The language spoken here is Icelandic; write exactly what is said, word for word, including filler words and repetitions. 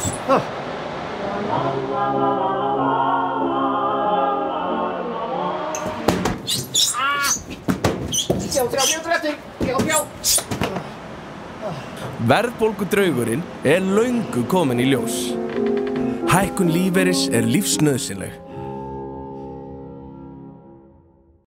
Verðbólgudraugurinn er löngu kominn í ljós. Hækkun lífeyris er lífsnauðsynleg.